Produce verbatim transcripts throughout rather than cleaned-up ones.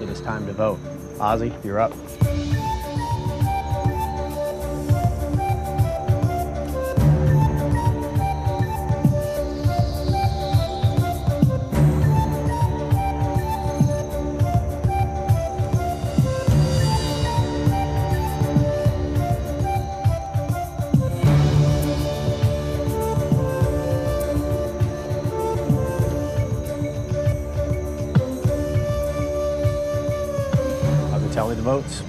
it's time to vote. Ozzy, you're up. Tally the votes.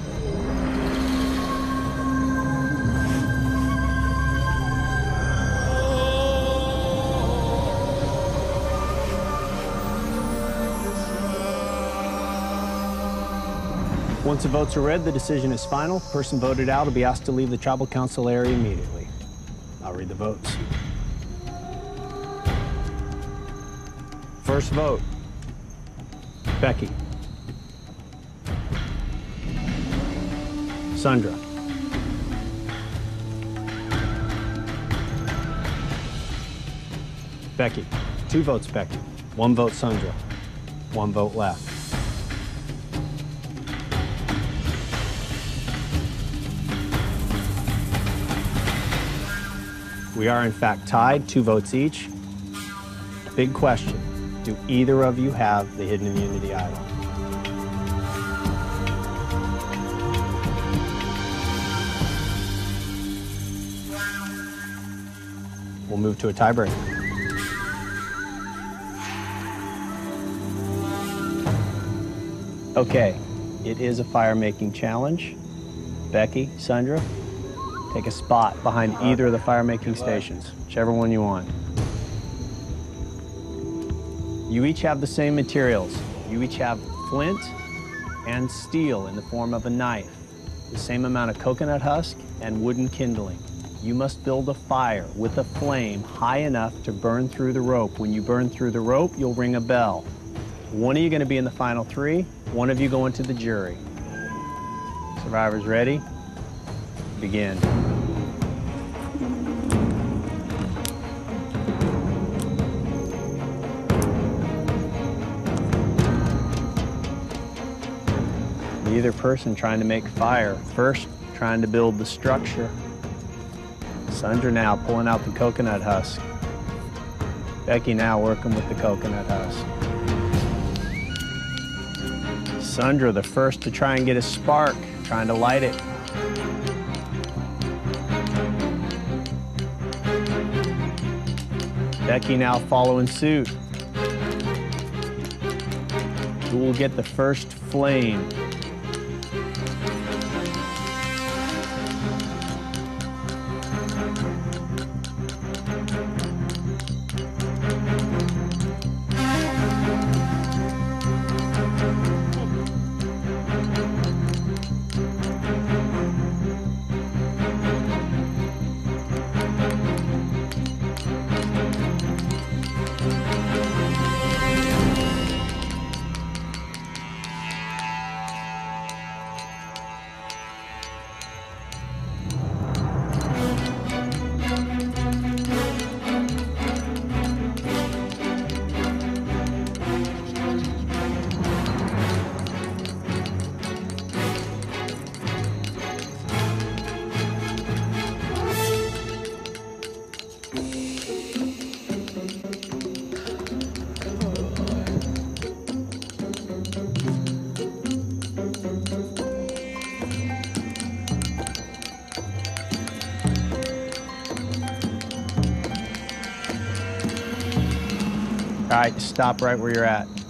Once the votes are read, the decision is final. The person voted out will be asked to leave the tribal council area immediately. I'll read the votes. First vote, Becky. Sundra. Becky. Two votes Becky. One vote Sundra. One vote left. We are in fact tied, two votes each. Big question. Do either of you have the hidden immunity idol? We'll move to a tiebreaker. Okay, it is a fire-making challenge. Becky, Sundra, take a spot behind either of the fire-making stations, whichever one you want. You each have the same materials. You each have flint and steel in the form of a knife, the same amount of coconut husk and wooden kindling. You must build a fire with a flame high enough to burn through the rope. When you burn through the rope, you'll ring a bell. One of you going to be in the final three, one of you going to the jury. Survivors ready? Begin. Either person trying to make fire. First, trying to build the structure. Sundra now pulling out the coconut husk. Becky now working with the coconut husk. Sundra the first to try and get a spark, trying to light it. Becky now following suit. Who will get the first flame? All right, stop right where you're at.